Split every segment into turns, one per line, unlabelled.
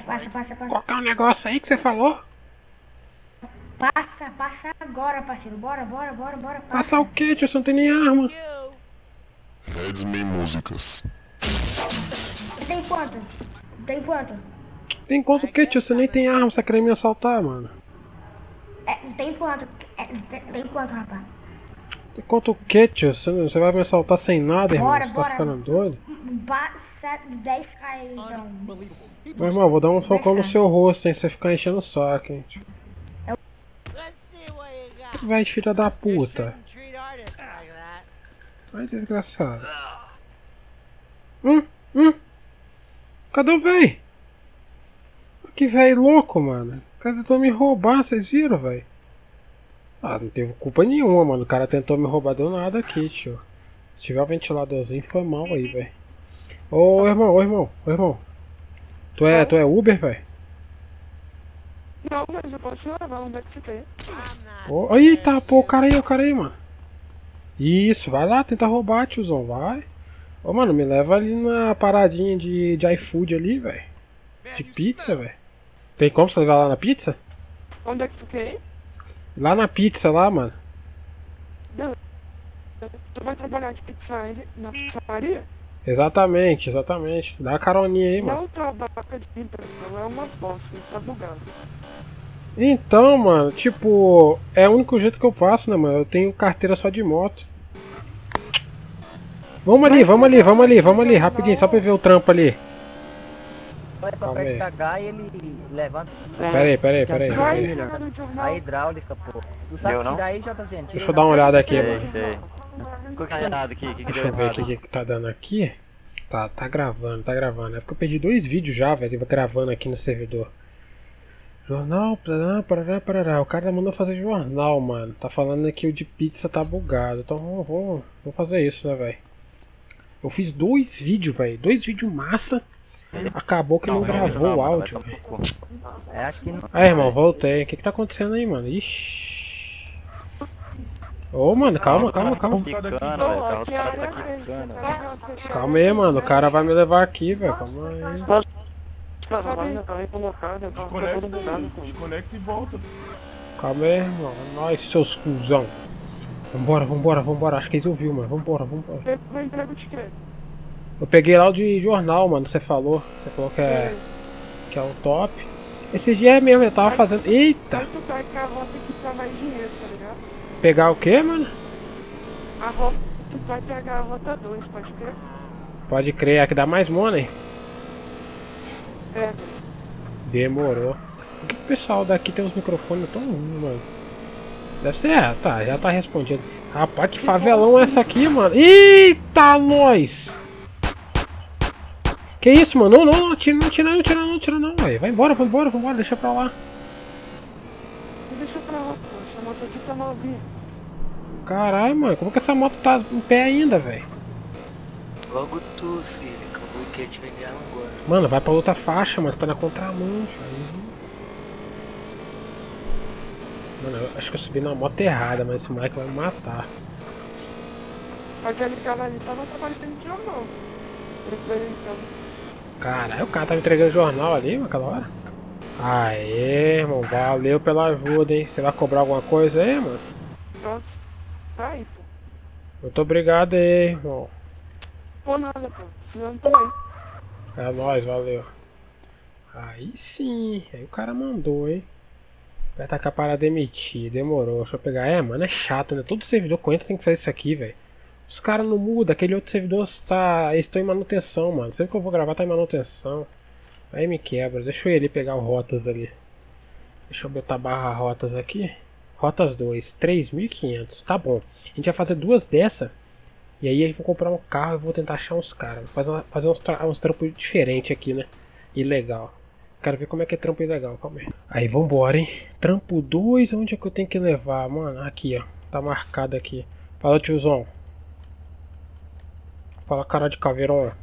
Passa.
Qual que é o negócio aí que você falou?
Passa agora, parceiro. Bora.
Passar o quê, tio? Você não tem nem arma.
Redman Músicas.
Tem quanto?
Tem quanto o quê, tio? Você nem tem arma, você tá querendo me assaltar, mano.
Tem quanto? Tem quanto, rapaz?
Tem quanto o quê, tio? Você vai me assaltar sem nada, irmão?
Bora,
Você tá ficando doido?
Passa 10k aí, então.
Meu irmão, vou dar um socão no seu rosto, hein? Você ficar enchendo o saco, hein, tio. Vai, filha da puta. Vai, desgraçado. Cadê o véi? Que véi louco, mano. O cara tentou me roubar, vocês viram, véi? Ah, não teve culpa nenhuma, mano. O cara tentou me roubar do nada aqui, tio. Se tiver um ventiladorzinho, foi mal aí, véi. Ô, irmão. Tu é Uber, véi?
Não, mas eu posso te levar, onde é que você quer?
Eita, pô, o cara aí, mano. Isso, vai lá, tenta roubar, tiozão, vai. Ô, mano, me leva ali na paradinha de iFood ali, velho. De pizza, velho. Tem como você levar lá na pizza?
Onde é que tu quer ir?
Lá na pizza, lá, mano.
Beleza. Tu vai trabalhar de pizzaria, na pizzaria?
Exatamente. Dá uma caroninha aí, mano.
Não trabalha de empresa, é uma bosta, tá bugado.
Então, mano, tipo, é o único jeito que eu faço, né, mano? Eu tenho carteira só de moto. Vamos ali, rapidinho, só pra ver o trampo ali.
Calma aí. Cagar e ele levanta.
Pera aí.
A hidráulica, pô. Tu sabe tirar aí, JZ?
Deixa eu dar uma olhada aqui, mano.
Ficou que errado aqui, que
Deixa
deu
eu ver
errado?
aqui o que tá dando aqui. Tá gravando. É porque eu perdi 2 vídeos já, velho, gravando aqui no servidor. Jornal, parará. O cara mandou fazer jornal, mano. Tá falando que o de pizza tá bugado. Então vou fazer isso, né, velho. Eu fiz 2 vídeos, velho. 2 vídeos massa. Acabou que não gravou o áudio, velho.
Acho que não.
Aí, irmão, voltei. O que tá acontecendo aí, mano? Ixi. Ô, mano, calma.
Quicando, velho. O cara tá quicando, velho.
Calma aí, mano. O cara vai me levar aqui, velho. Calma aí.
Desconecta e volta.
Calma aí, irmão. Nós, seus cuzão. Vambora. Acho que eles ouviram, mano. Vambora.
Vai entrega de quê?
Eu peguei lá o de jornal, mano. Você falou que é o top. Esse dia mesmo, eu tava fazendo. Eita!
Aí tu vai pra rota que dá mais dinheiro, tá ligado?
Pegar o que, mano?
A rota, tu vai pegar a rota 2, pode crer?
Pode crer, é que dá mais money.
É.
Demorou. Por que o pessoal daqui tem uns microfones tão ruins, mano? Deve ser, tá, já tá respondido. Rapaz, que favelão é essa aqui, mano? Eita, nós! Que isso, mano? Não, tira não, velho. Vai embora, deixa pra lá.
Deixa pra lá, pô. Essa moto aqui tá novinha.
Caralho, mano, como que essa moto tá em pé ainda, velho?
Logo tu, filho, acabou que ia te vender ela agora.
Mano, vai pra outra faixa, mas tá na contramão, aí. Mano, eu acho que eu subi na moto errada, mas esse moleque vai me matar.
Aquele cara ali tava trabalhando de jornal.
Caralho, o cara tava entregando jornal ali naquela hora. Aê, irmão, valeu pela ajuda, hein? Você vai cobrar alguma coisa aí, mano?
Pronto. Tá aí, pô.
Muito obrigado aí, irmão.
Pô, nada, pô. Precisando também.
É nóis, valeu. Aí sim, aí o cara mandou, hein? Vai tacar para demitir, demorou. Deixa eu pegar. É, mano, é chato, né? Todo servidor que entra tem que fazer isso aqui, velho. Os caras não mudam, aquele outro servidor está. Eles estão em manutenção, mano. Sempre que eu vou gravar tá em manutenção. Aí me quebra. Deixa eu ir ali pegar o rotas ali. Deixa eu botar barra rotas aqui. Rotas 2, 3.500. Tá bom. A gente vai fazer 2 dessa. E aí eu vou comprar um carro e vou tentar achar uns caras. Fazer uns trampos diferentes aqui, né? Ilegal. Quero ver como é que é trampo ilegal, calma aí. Aí, vambora, hein. Trampo 2, onde é que eu tenho que levar? Mano, aqui, ó. Tá marcado aqui. Fala, tiozão. Fala, cara de caveirão.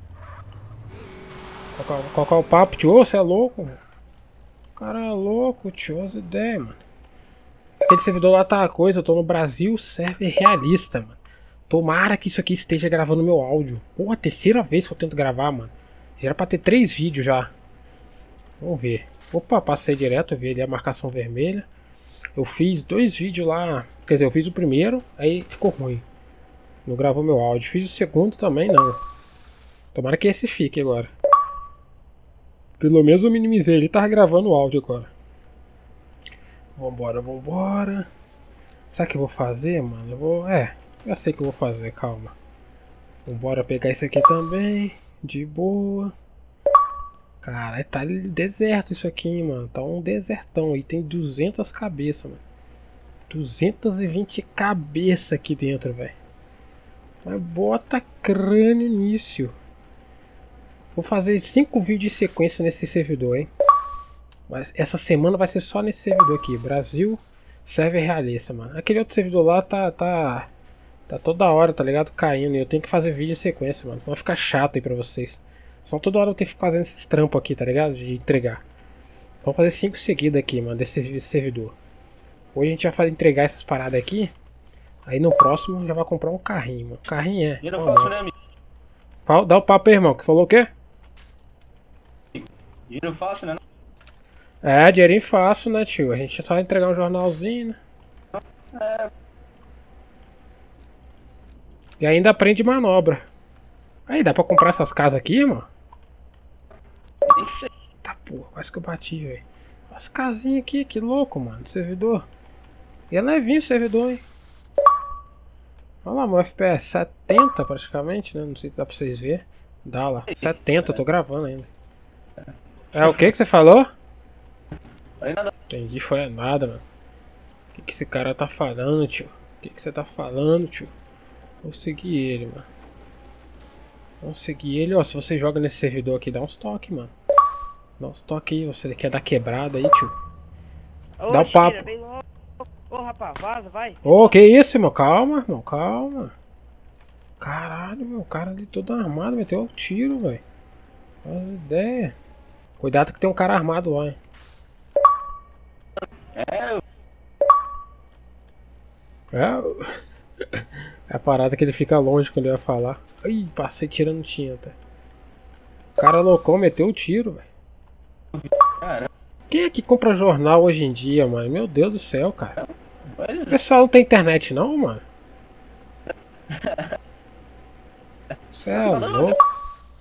Qual que é o papo, tio? Você é louco, mano? O cara é louco, tio. As ideias, mano. Aquele servidor lá tá a coisa. Eu tô no Brasil server realista, mano. Tomara que isso aqui esteja gravando meu áudio. Porra, terceira vez que eu tento gravar, mano. Já era pra ter 3 vídeos já. Vamos ver. Opa, passei direto, vi ali a marcação vermelha. Eu fiz 2 vídeos lá. Quer dizer, eu fiz o primeiro, aí ficou ruim. Não gravou meu áudio. Fiz o segundo também, não. Tomara que esse fique agora. Pelo menos eu minimizei. Ele tava gravando o áudio agora. Vambora, vambora. Sabe o que eu vou fazer, mano? Eu vou... já sei o que eu vou fazer, calma. Vambora pegar isso aqui também. De boa. Cara, tá deserto isso aqui, mano. Tá um desertão aí. Tem 200 cabeças, mano. 220 cabeças aqui dentro, velho. Mas bota crânio nisso. Vou fazer 5 vídeos de sequência nesse servidor, hein. Mas essa semana vai ser só nesse servidor aqui. Brasil Server Realista, mano. Aquele outro servidor lá tá toda hora, tá ligado? Caindo. E eu tenho que fazer vídeo de sequência, mano. Vai ficar chato aí pra vocês. Só toda hora eu tenho que ficar fazendo esses trampos aqui, tá ligado? De entregar. Vamos fazer 5 seguidos aqui, mano, desse servidor. Hoje a gente vai entregar essas paradas aqui. Aí no próximo já vai comprar um carrinho, mano. Carrinho é. Dá o papo aí, irmão. Que falou o quê?
Dinheiro fácil, né?
É, dinheirinho fácil, né, tio? A gente só vai entregar um jornalzinho, né? E ainda aprende manobra. Aí, dá pra comprar essas casas aqui, irmão? Tá, porra, quase que eu bati, velho. As casinhas aqui, que louco, mano, do servidor. E é levinho o servidor, hein? Olha lá, meu FPS 70 praticamente, né? Não sei se dá pra vocês verem. Dá lá, 70, eu tô gravando ainda. É o que você falou? Entendi, foi nada, mano. O que esse cara tá falando, tio? O que você tá falando, tio? Vou seguir ele, mano. Vamos seguir ele, ó. Se você joga nesse servidor aqui, dá uns toques, mano. Dá uns toques aí, você quer dar quebrada aí, tio. Dá o papo.
Ô, rapaz, vaza, vai.
Ô, que isso, irmão? Calma, irmão, calma. Caralho, meu, o cara ali todo armado, meteu o tiro, velho. Faz ideia. Cuidado que tem um cara armado lá, hein. É a parada que ele fica longe quando ele vai falar. Ih, passei tirando tinta. O cara loucão meteu o tiro, velho. Quem é que compra jornal hoje em dia, mano? Meu Deus do céu, cara. O pessoal não tem internet não, mano. Você é louco.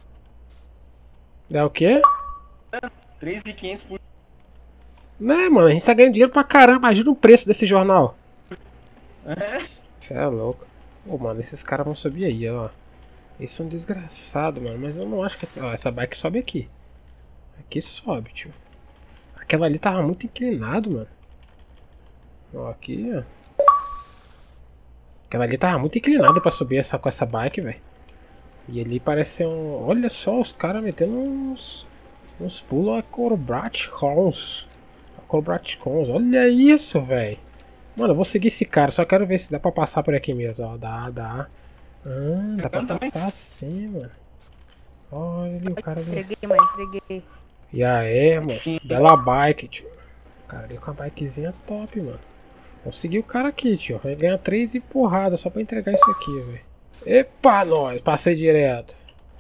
É o quê?
3.500 por...
Né, mano, a gente tá ganhando dinheiro pra caramba. Imagina o preço desse jornal. Você é louco. Pô, mano, esses caras vão subir aí, ó. Eles são desgraçados, mano. Mas eu não acho que... Ó, essa bike sobe aqui. Aqui sobe, tio. Aquela ali tava muito inclinado, mano. Ó, aqui, ó. Aquela ali tava muito inclinada pra subir com essa bike, velho. E ali parece ser um... Olha só, os caras metendo uns pulos acrobaticons. Olha isso, velho. Mano, eu vou seguir esse cara. Só quero ver se dá pra passar por aqui mesmo, ó. Dá. Dá pra passar assim, mano. Olha ali o cara ali.
Entreguei.
E aí, mano. Bela bike, tio. Cara, ali com a bikezinha top, mano. Vamos seguir o cara aqui, tio. Vai ganhar 3 e porrada só pra entregar isso aqui, velho. Epa, nós. Passei direto.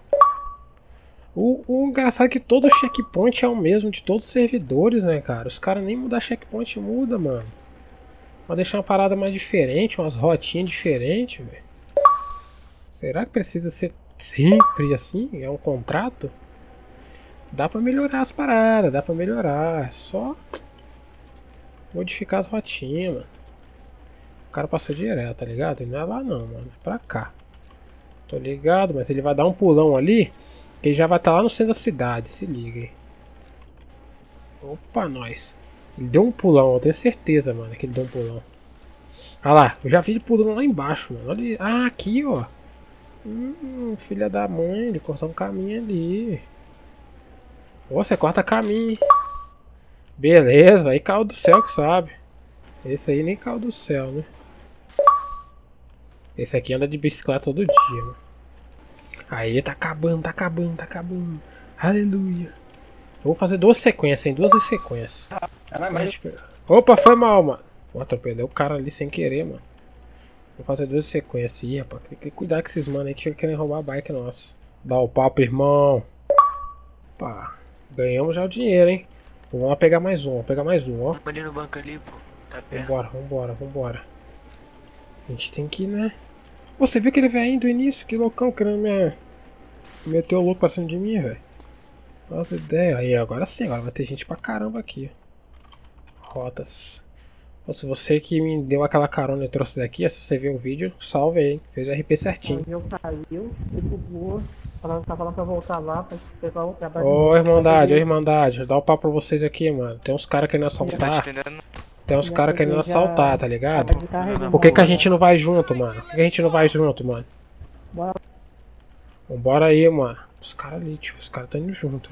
O engraçado é que todo checkpoint é o mesmo de todos os servidores, né, cara? Os caras nem mudar checkpoint muda, mano. Vou deixar uma parada mais diferente, umas rotinhas diferentes, velho. Será que precisa ser sempre assim? É um contrato? Dá pra melhorar as paradas, dá pra melhorar. Só modificar as rotinhas, mano. O cara passou direto, tá ligado? Ele não é lá não, mano. É pra cá. Tô ligado, mas ele vai dar um pulão ali. Que ele já vai estar lá no centro da cidade, se liga aí. Opa, nós. Ele deu um pulão, eu tenho certeza, mano, que ele deu um pulão. Olha lá, eu já vi ele pulando lá embaixo, mano. Olha, ah, aqui, ó. Filha da mãe, ele cortou um caminho ali. Ô, você corta caminho. Beleza, aí caiu do céu que sabe. Esse aí nem caiu do céu, né? Esse aqui anda de bicicleta todo dia, mano. Aí, tá acabando. Aleluia. Eu vou fazer 2 sequências, hein? 2 sequências. Opa, foi mal, mano. Pô, atropelei o cara ali sem querer, mano. Vou fazer 2 sequências aí, rapaz. Tem que cuidar com esses manos aí que querem roubar a bike nossa. Dá o papo, irmão. Opa. Ganhamos já o dinheiro, hein? Vamos lá pegar mais um, vamos pegar mais um, ó.
Vamos ali no banco ali, pô. Tá perto.
Vambora. A gente tem que ir, né? Você viu aquele velhinho do início? Que loucão, querendo me meter o louco pra cima de mim, velho. Nossa ideia. Aí, agora sim, agora vai ter gente pra caramba aqui. Rotas. Se você que me deu aquela carona e trouxe daqui, se você viu o vídeo, salve aí, fez o RP certinho.
O avião caiu, se bugou, tá falando pra voltar lá, pra pegar o trabalho.
Ô Irmandade, dá um papo pra vocês aqui, mano. Tem uns caras querendo assaltar. Tem uns caras querendo assaltar, tá ligado? Por que a gente não vai junto, mano? Por que a gente não vai junto, mano? Vambora aí, mano. Os caras ali, tio, os caras tão indo junto.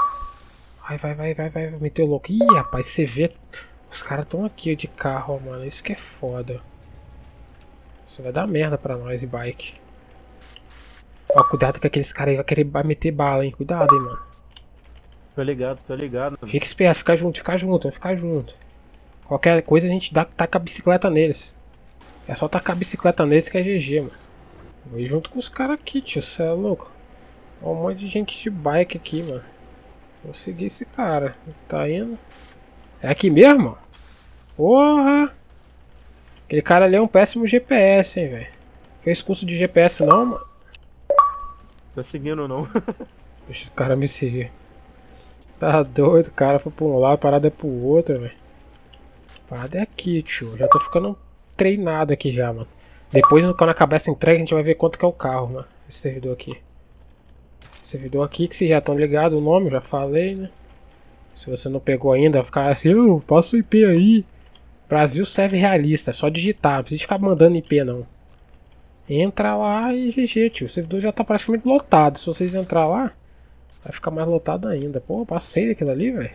Vai, meteu louco. Ih, rapaz, você vê. Os caras estão aqui de carro, ó, mano. Isso que é foda. Isso vai dar merda pra nós de bike. Ó, cuidado que aqueles caras aí vão querer meter bala, hein. Cuidado, hein, mano.
Tô ligado.
Fica esperto, fica junto, vamos ficar junto. Qualquer coisa a gente taca a bicicleta neles. É só tacar a bicicleta neles que é GG, mano. Vou ir junto com os caras aqui, tio. Você é louco? Ó, um monte de gente de bike aqui, mano. Vou seguir esse cara. Tá indo. É aqui mesmo, mano? Porra! Aquele cara ali é um péssimo GPS, hein, velho. Fez curso de GPS não, mano?
Tô seguindo não.
Deixa o cara me seguir. Tá doido, o cara foi pra um lado, a parada é pro outro, velho. A parada é aqui, tio. Já tô ficando treinado aqui já, mano. Depois, quando acabar essa entrega, a gente vai ver quanto que é o carro, mano. Esse servidor aqui. Esse servidor aqui, que vocês já estão ligados, o nome, já falei, né? Se você não pegou ainda, vai ficar assim, passa o IP aí. Brasil serve realista, é só digitar, não precisa ficar mandando IP não. Entra lá e GG, tio. O servidor já tá praticamente lotado. Se vocês entrar lá, vai ficar mais lotado ainda. Pô, passei daquilo ali, velho.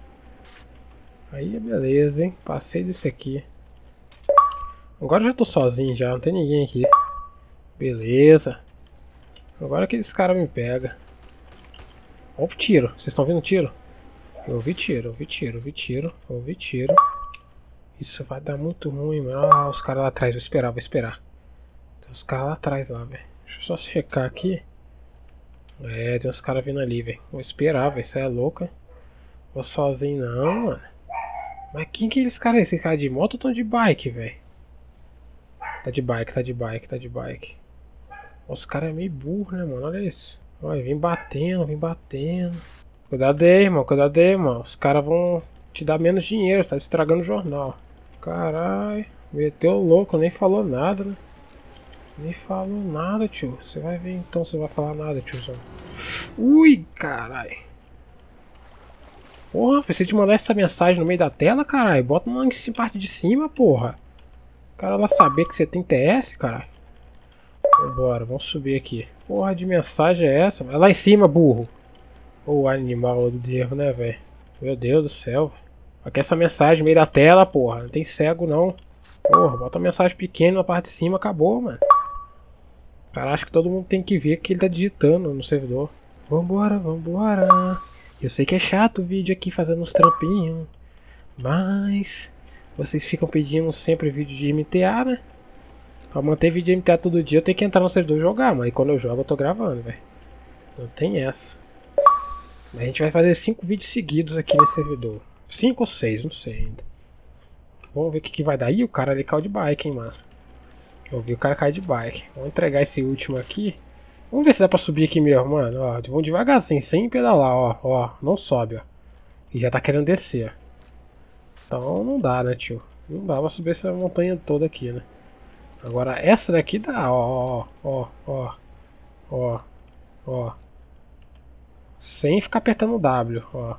Aí é beleza, hein. Passei desse aqui. Agora eu já tô sozinho já, não tem ninguém aqui. Beleza. Agora aqueles caras me pegam. Ó o tiro, vocês estão vendo o tiro? Eu ouvi tiro. Isso vai dar muito ruim, mano. Ah, os caras lá atrás, vou esperar. Tem uns caras lá atrás lá, velho. Deixa eu só checar aqui. É, tem uns caras vindo ali, velho. Vou esperar, velho. Isso é louca. Vou sozinho não, mano. Mas quem que é esse cara? Esse cara de moto ou tão de bike, velho? Tá de bike. Os caras é meio burro, né, mano? Olha isso. Olha, vem batendo. Cuidado aí, irmão. Os caras vão te dar menos dinheiro, tá estragando o jornal. Caralho, meteu o louco, nem falou nada, né? Nem falou nada, tio. Você vai ver então, você vai falar nada, tiozão. Ui, caralho. Porra, precisa de mandar essa mensagem no meio da tela, caralho. Bota uma em parte de cima, porra. O cara lá saber que você tem TS, caralho. Vambora, vamos subir aqui. Porra de mensagem é essa? Vai lá em cima, burro. Ô animal do erro, né, velho? Meu Deus do céu. Aqui essa mensagem no meio da tela, porra. Não tem cego, não. Porra, bota uma mensagem pequena na parte de cima, acabou, mano. O cara acha que todo mundo tem que ver que ele tá digitando no servidor. Vambora. Eu sei que é chato o vídeo aqui fazendo uns trampinhos. Mas vocês ficam pedindo sempre vídeo de MTA, né? Pra manter vídeo de MTA todo dia eu tenho que entrar no servidor e jogar. Mas quando eu jogo eu tô gravando, velho. Não tem essa. A gente vai fazer 5 vídeos seguidos aqui nesse servidor. 5 ou 6, não sei ainda. Vamos ver o que vai dar. Ih, o cara ali caiu de bike, hein, mano. Eu vi o cara cair de bike. Vamos entregar esse último aqui. Vamos ver se dá pra subir aqui mesmo, mano. Ó, vamos devagarzinho, sem pedalar, ó. Não sobe, ó. E já tá querendo descer. Então não dá, né, tio? Não dá pra subir essa montanha toda aqui, né? Agora essa daqui dá, ó. Sem ficar apertando o W, ó.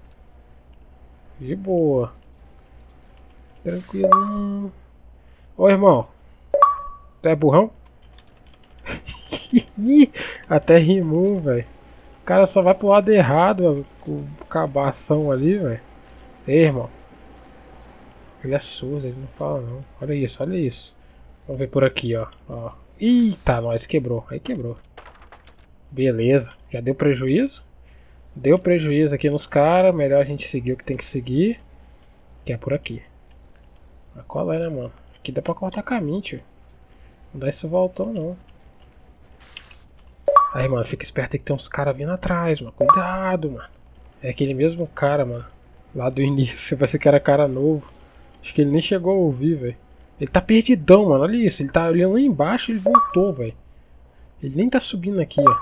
De boa. Tranquilo. Ô, irmão. Tu é burrão? Até rimou, velho. O cara só vai pro lado errado, com o cabação ali, velho. Ei, irmão. Ele é surdo, ele não fala não. Olha isso. Vamos ver por aqui, ó. Eita, nós quebrou. Aí quebrou. Beleza. Já deu prejuízo? Deu prejuízo aqui nos caras. Melhor a gente seguir o que tem que seguir. Que é por aqui. Mas qual é, né, mano? Aqui dá pra cortar caminho, tio. Não dá isso voltou, não. Aí, mano, fica esperto aí que tem uns caras vindo atrás, mano. Cuidado, mano. É aquele mesmo cara, mano. Lá do início, vai ser que era cara novo. Acho que ele nem chegou a ouvir, velho. Ele tá perdidão, mano. Olha isso. Ele tá olhando lá embaixo e ele voltou, velho. Ele nem tá subindo aqui, ó.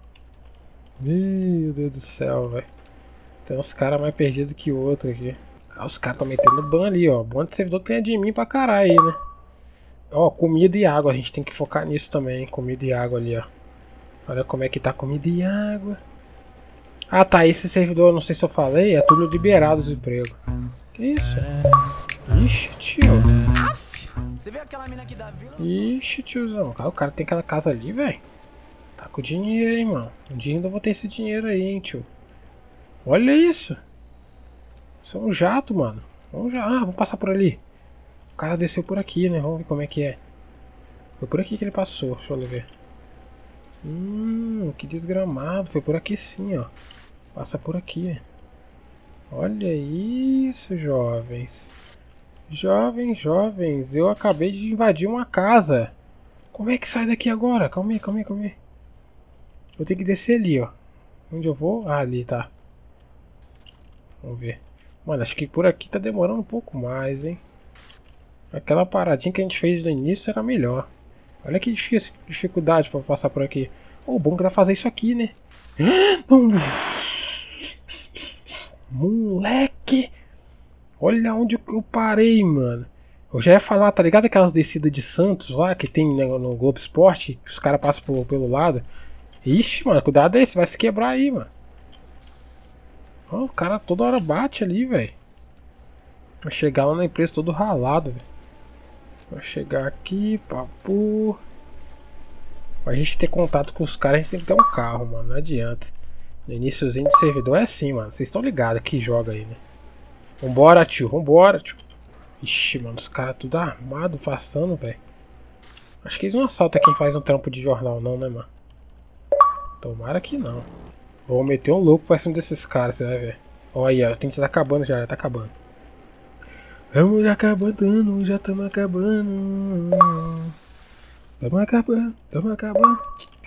Meu Deus do céu, velho. Tem uns caras mais perdidos que o outro aqui. Ah, os caras tão metendo ban ali, ó. Bom de servidor tem de mim pra caralho aí, né? Ó, comida e água. A gente tem que focar nisso também, hein? Comida e água ali, ó. Olha como é que tá comida e água. Ah, tá. Esse servidor, não sei se eu falei, é tudo liberado os empregos. Que isso? Ixi, tio. Ixi, tiozão. O cara tem aquela casa ali, velho. Tá com dinheiro, hein, mano. Um dia ainda vou ter esse dinheiro aí, hein, tio. Olha isso. Isso é um jato, mano. Vamos passar por ali. O cara desceu por aqui, né? Vamos ver como é que é. Foi por aqui que ele passou. Deixa eu ver. Que desgramado. Foi por aqui sim, ó. Passa por aqui. Olha isso, jovens. Jovens. Eu acabei de invadir uma casa. Como é que sai daqui agora? Calma aí. Vou ter que descer ali, ó. Onde eu vou? Ah, ali, tá. Vamos ver. Mano, acho que por aqui tá demorando um pouco mais, hein. Aquela paradinha que a gente fez no início era melhor. Olha que dificuldade pra passar por aqui. O bom que dá pra fazer isso aqui, né? Moleque! Olha onde eu parei, mano. Eu já ia falar, tá ligado aquelas descidas de Santos lá que tem no Globo Esporte? Que os caras passam pelo lado. Ixi, mano, cuidado aí, você vai se quebrar aí, mano. Ó, o cara toda hora bate ali, velho. Vai chegar lá na empresa todo ralado, velho. Vai chegar aqui, papo. Pra gente ter contato com os caras, a gente tem que ter um carro, mano. Não adianta. No iniciozinho de servidor é assim, mano. Vocês estão ligados que joga aí, né? Vambora, tio. Ixi, mano, os caras tudo armado, façando, velho. Acho que eles não assaltam quem faz um trampo de jornal, não, né, mano? Tomara que não. Vou meter um louco pra cima desses caras, você vai ver. Olha aí, ó, tem que estar acabando já tá acabando. Vamos acabando, já estamos acabando. Estamos acabando.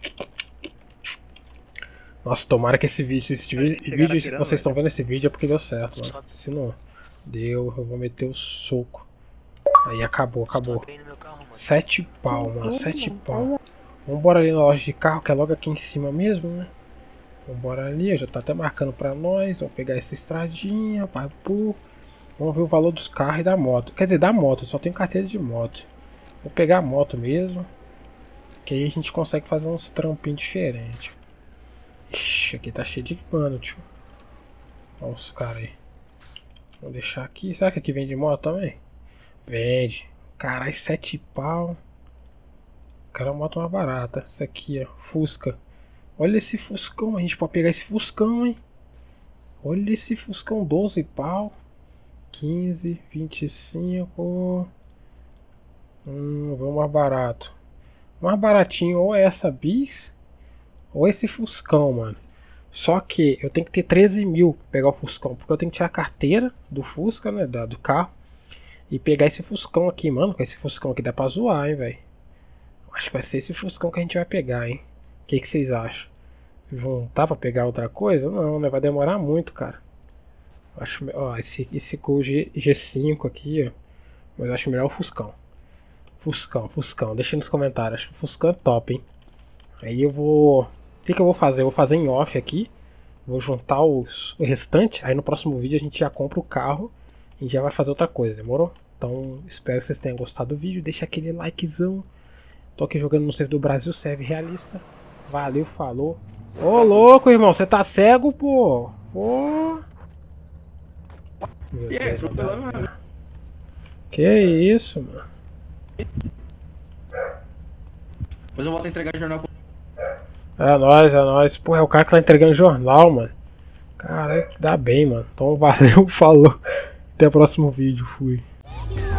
Nossa, tomara que esse vídeo, se vocês estão vendo esse vídeo é porque deu certo, mano. Se não deu, eu vou meter o soco. Aí acabou. 7 pau, mano, 7 pau. Vambora ali na loja de carro, que é logo aqui em cima mesmo, né? Vambora ali, já tá até marcando pra nós. Vamos pegar essa estradinha, vamos ver o valor dos carros e da moto. Quer dizer, da moto, eu só tenho carteira de moto. Vou pegar a moto mesmo, que aí a gente consegue fazer uns trampinhos diferentes. Ixi, aqui tá cheio de mano, tio. Olha os caras aí. Vou deixar aqui. Será que aqui vende moto também? Vende. Caralho, 7 pau. Quero uma moto mais barata. Essa aqui, ó. Fusca. Olha esse Fuscão. A gente pode pegar esse Fuscão, hein? Olha esse Fuscão, 12 pau. 15, 25. Vamos mais barato. Mais baratinho ou essa Bis ou esse Fuscão, mano. Só que eu tenho que ter 13 mil pra pegar o Fuscão, porque eu tenho que tirar a carteira do Fusca, né, do carro, e pegar esse Fuscão aqui, mano. Com esse Fuscão aqui dá pra zoar, hein, velho. Acho que vai ser esse Fuscão que a gente vai pegar, hein. O que vocês acham? Juntar pra pegar outra coisa? Não, né, vai demorar muito, cara. Acho, ó, esse Gol G5 aqui, ó. Mas eu acho melhor o Fuscão. Fuscão, deixa nos comentários. Acho que o Fuscão é top, hein. Aí eu vou... O que eu vou fazer? Eu vou fazer em off aqui. Vou juntar o restante. Aí no próximo vídeo a gente já compra o carro e já vai fazer outra coisa, demorou? Então espero que vocês tenham gostado do vídeo. Deixa aquele likezão. Tô aqui jogando no servidor do Brasil Serve Realista. Valeu, falou. Ô louco, irmão, você tá cego, pô. Pô. Meu Deus, mano. Que isso, mano.
Depois eu volto a entregar o jornal.
É nóis. Pô, é o cara que tá entregando jornal, mano. Caralho, dá bem, mano. Então valeu, falou. Até o próximo vídeo, fui.